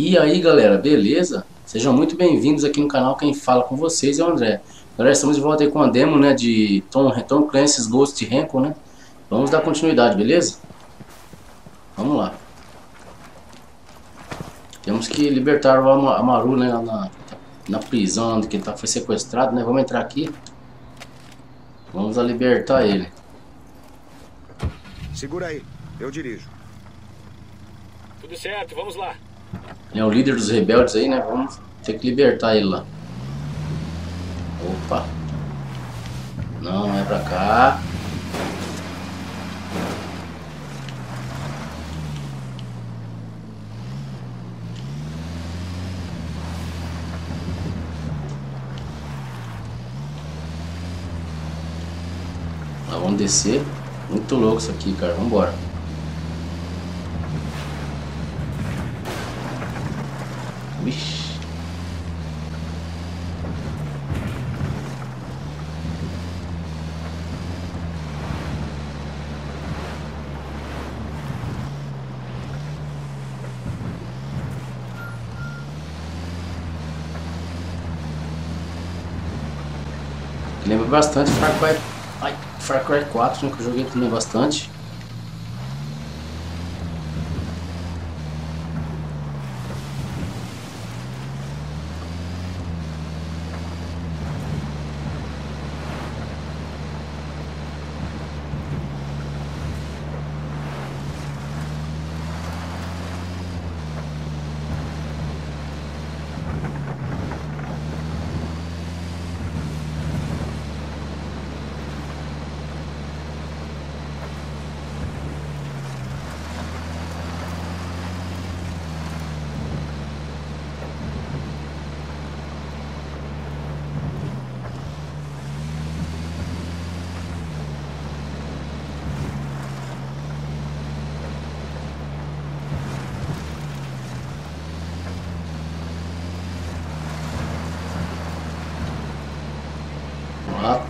E aí galera, beleza? Sejam muito bem-vindos aqui no canal. Quem fala com vocês é o André. Galera, estamos de volta aí com a demo, né, de Tom Clancy's Ghost Recon, né? Vamos dar continuidade, beleza? Vamos lá. Temos que libertar o Amaru, né, na prisão onde que ele foi sequestrado, né? Vamos entrar aqui. Vamos a libertar ele. Segura aí, eu dirijo. Tudo certo, vamos lá. Ele é o líder dos rebeldes aí, né? Vamos ter que libertar ele lá. Opa. Não é pra cá. Vamos descer. Muito louco isso aqui, cara. Vambora. Vixe. Lembra bastante Far Cry 4, né, que eu joguei também bastante. Vamos lá.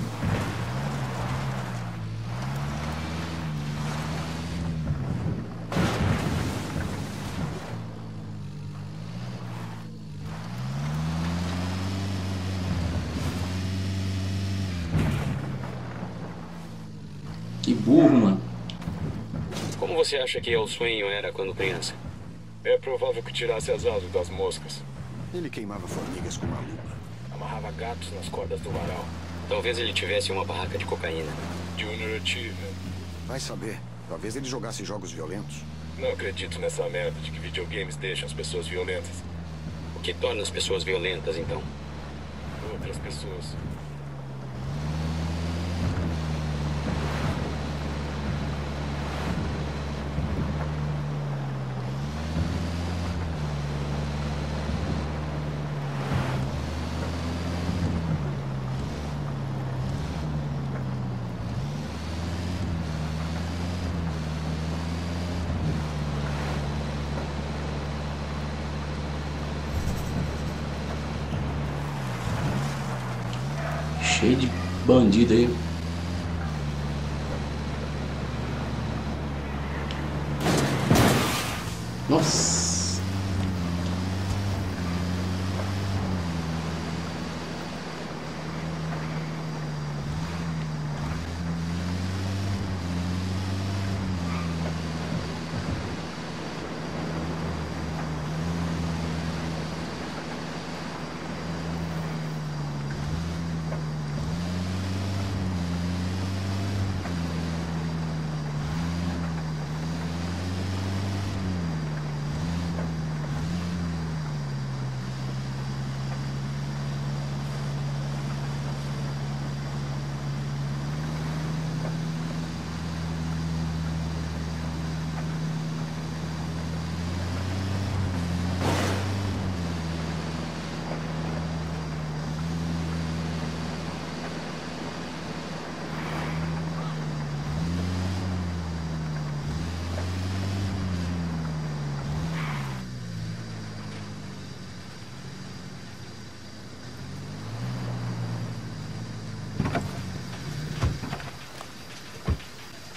Que burro, mano. Como você acha que o sonho era quando criança? É provável que tirasse as asas das moscas. Ele queimava formigas com uma lupa. Amarrava gatos nas cordas do varal. Talvez ele tivesse uma barraca de cocaína. Junior Achievement. Vai saber, talvez ele jogasse jogos violentos. Não acredito nessa merda de que videogames deixam as pessoas violentas. O que torna as pessoas violentas, então? Outras pessoas. Cheio de bandido aí. Nossa.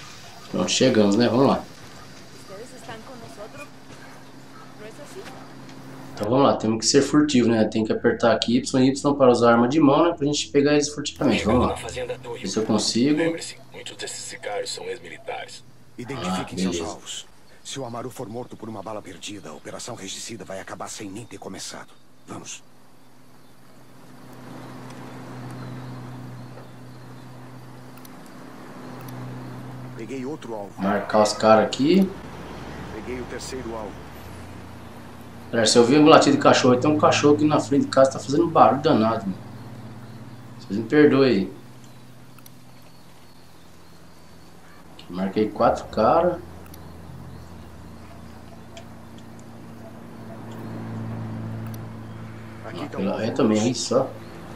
Pronto, chegamos, né? Vamos lá. Ustedes están con nosotros, ¿no es así? temos que ser furtivo, né? Tem que apertar aqui Y e Y para usar arma de mão, né? Pra gente pegar eles furtivamente. Vamos lá. Ver se eu consigo. Lembre-se, muitos desses sicários são ex-militares. Identifiquem seus beleza. alvos. Se o Amaru for morto por uma bala perdida, a Operação Regicida vai acabar sem nem ter começado. Vamos. Peguei outro alvo. Marcar os caras aqui. Peguei o terceiro alvo. Galera, se eu ouvir um latido de cachorro, tem um cachorro aqui na frente de casa, tá fazendo um barulho danado, mano. Vocês me perdoem aí. Aqui, marquei 4 caras. Aqui tá Pela reta mesmo, aí só.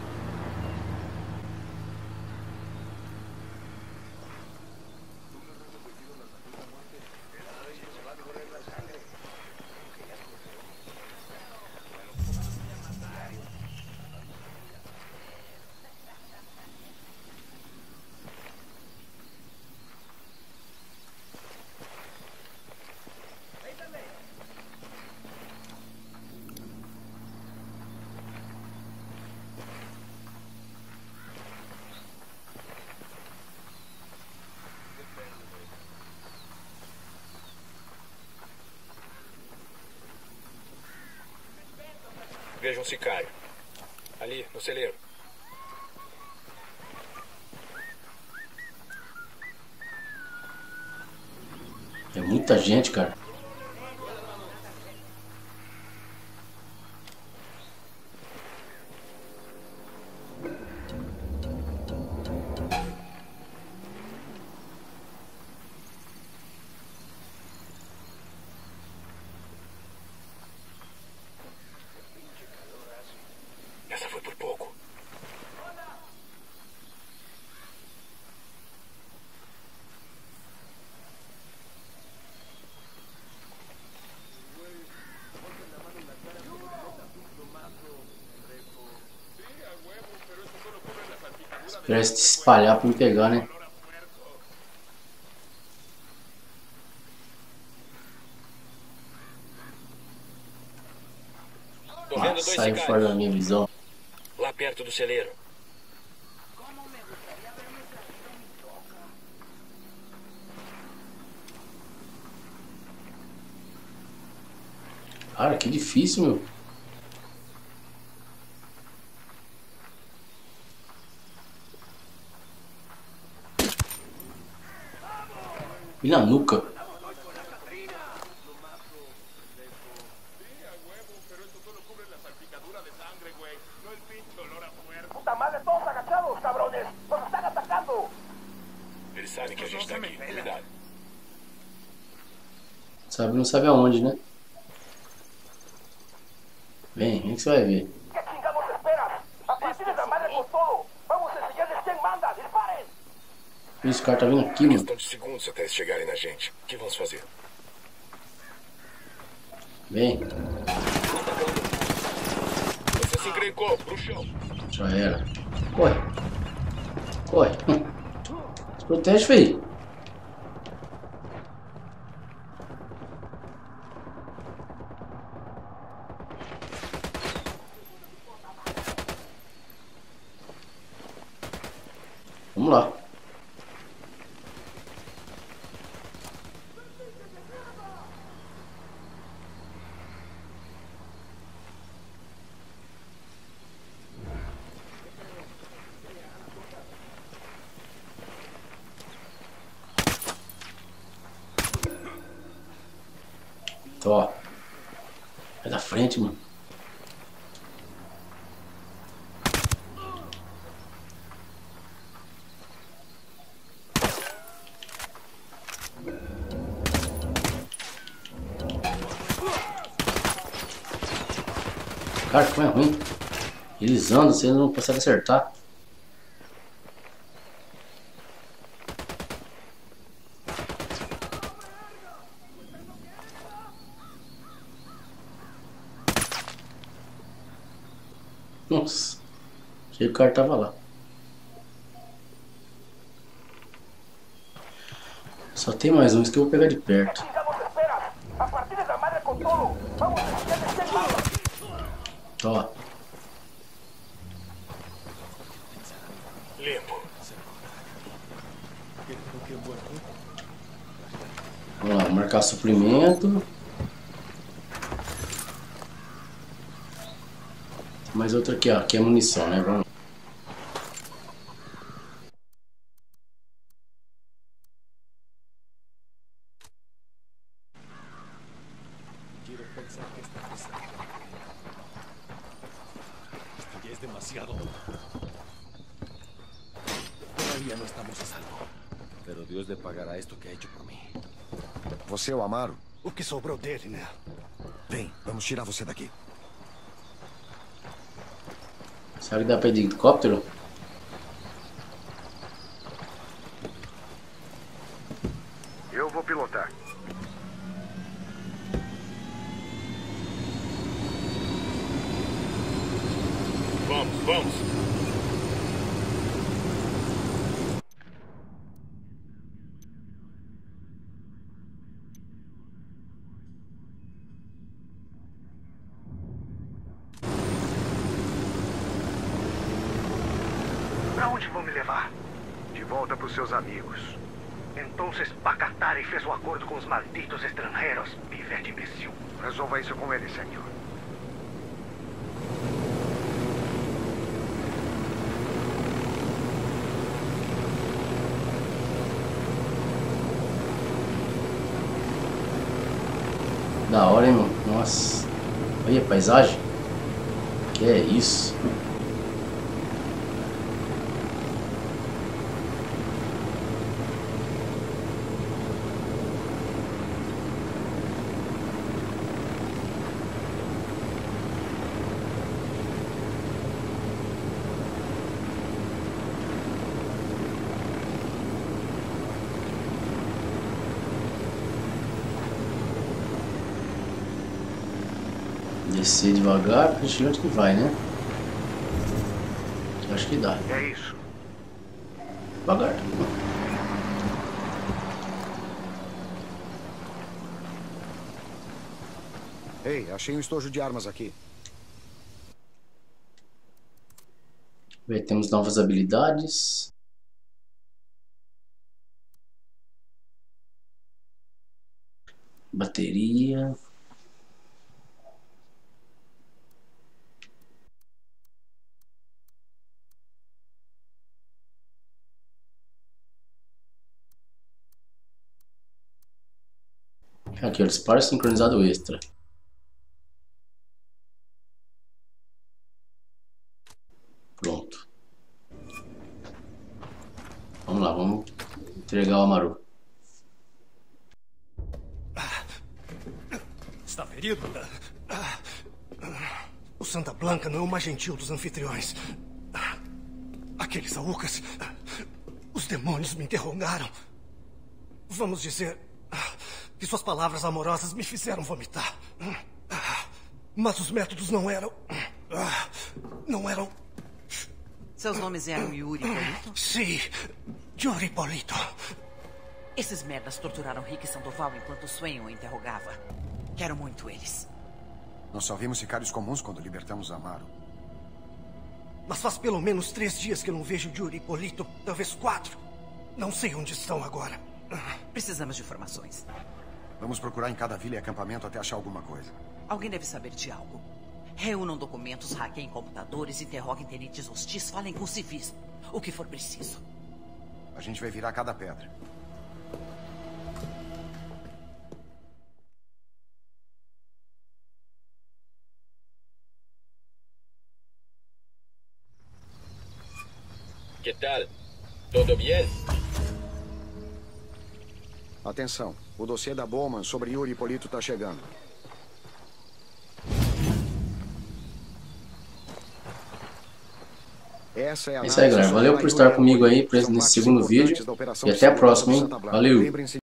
Veja um sicário. Ali, no celeiro. É muita gente, cara. Essa foi por pouco. Esperar se espalhar pra me pegar, né? Tô vendo Ah, dois saiu fora sicários. da minha visão. Lá perto do celeiro. Cara, que difícil, meu. E na nuca. ¡Puta madre, todos agachados, cabrones! ¡Nos están atacando! Eles sabem que a gente tá aqui. Cuidado. Sabe, não sabe aonde, né? Vem que você vai ver. ¿Qué chingados esperas? ¡A partir de la madre con todo! ¡Vamos a enseñarles quién manda! ¡Disparen! Esse cara tá vindo aqui, mano. Questão de segundos até eles chegarem na gente. O que vamos fazer? Vem. Você se encrencou pro chão. Já era. Corre. Corre. Se protege, filho. Vamos lá. Tô, ó. Vai da frente, mano. Cara, como é ruim. Eles andam, você não consegue acertar. Nossa. Achei que o cara tava lá. Só tem mais um, isso que eu vou pegar de perto. ¿Qué chingados esperas? ¡A partir de la madre con todo! ¡Vamos a enseñarles quién manda! Ó. Limpo. Vamos lá, marcar suprimento. Tem mais outra aqui, ó. Aqui é munição, né? Vamos lá. Todavía no estamos a salvo. Pero Dios le pagará esto que ha hecho por mí. Você é o Amaro? O que sobrou dele, né? Vem, vamos tirar você daqui. Será que dá pra ir de helicóptero? Eu vou pilotar. Vamos, vamos. Pra onde vão me levar? De volta pros seus amigos. Entonces Pacatari fez um acordo com os malditos estrangeiros. Pivete imbecil. Resolva isso com ele, senhor. Da hora, hein, mano? Nossa. Olha a paisagem. Que é isso? Descer devagar, pra gente ver onde que vai, né? Acho que dá. É isso. Devagar. Ei, achei um estojo de armas aqui. Bem, temos novas habilidades. Bateria. Aqui, ó, disparo sincronizado extra. Pronto. Vamos lá, vamos entregar o Amaru. Está ferido? O Santa Blanca não é o mais gentil dos anfitriões. Aqueles aucas, os demônios me interrogaram. Vamos dizer que suas palavras amorosas me fizeram vomitar. Mas os métodos não eram... Seus nomes eram Yuri e Polito? Sim, Yuri e Polito. Esses merdas torturaram Rick Sandoval enquanto Swain o interrogava. Quero muito eles. Nós só vimos sicários comuns quando libertamos Amaro. Mas faz pelo menos 3 dias que eu não vejo Yuri e Polito. Talvez 4. Não sei onde estão agora. Precisamos de informações. Vamos procurar em cada vila e acampamento até achar alguma coisa. Alguém deve saber de algo. Reúnam documentos, hackeiem computadores, interroguem tenentes hostis, falem com civis. O que for preciso. A gente vai virar cada pedra. Que tal? Todo bien? Atenção, o dossiê da Bowman sobre Yuri e Polito está chegando. Essa é a É isso aí, galera. Valeu por estar comigo aí nesse segundo vídeo. E até a próxima, hein? Valeu!